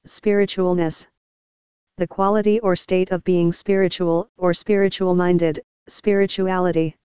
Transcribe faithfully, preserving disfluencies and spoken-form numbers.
Spiritualness. The quality or state of being spiritual, or spiritual-minded, spirituality.